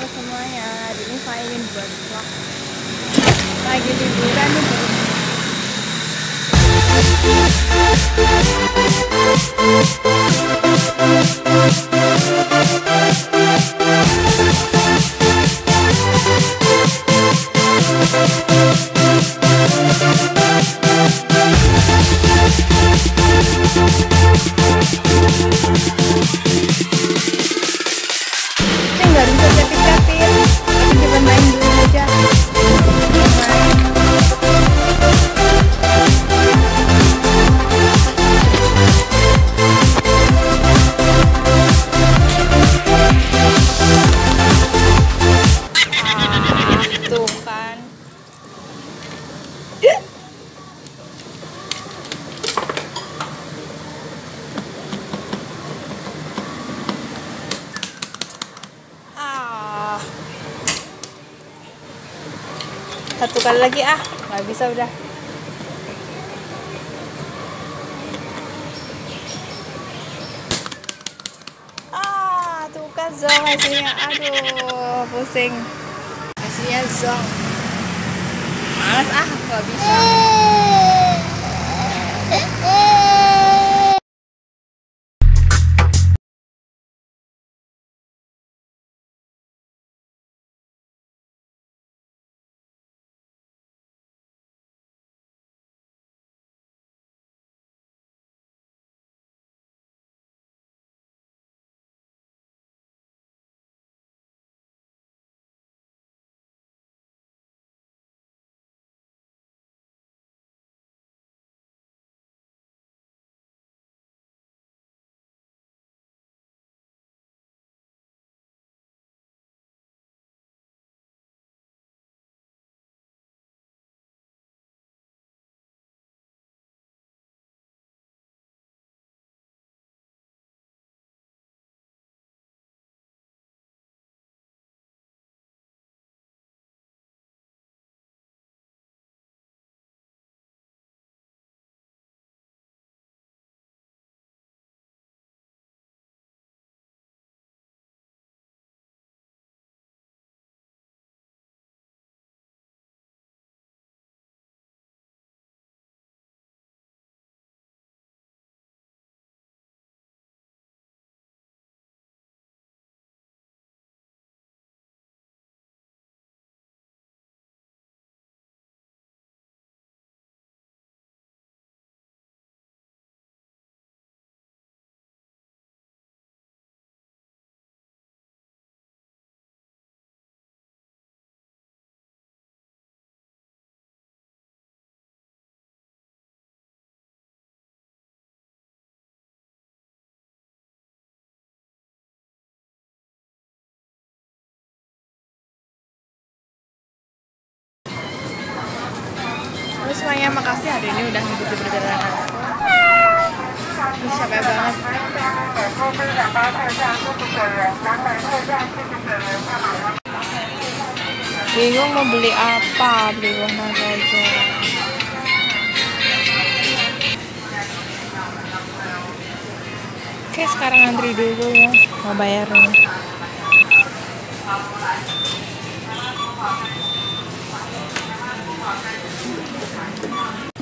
semuanya, hari ini saya ingin buat vlog lagi liburan nih di rumah. Nggak bisa capit-capit, tapi cuma main dulu aja. Tuh kan. Satu kali lagi nggak bisa udah. Tuh kan zong hasilnya, aduh pusing. Hasilnya zong. Males nggak bisa. Semuanya makasih hari ini udah ngikutin perjalanan aku. Capek banget. Bingung mau beli apa, beli warna aja. Oke, sekarang antri dulu ya, mau bayar dulu.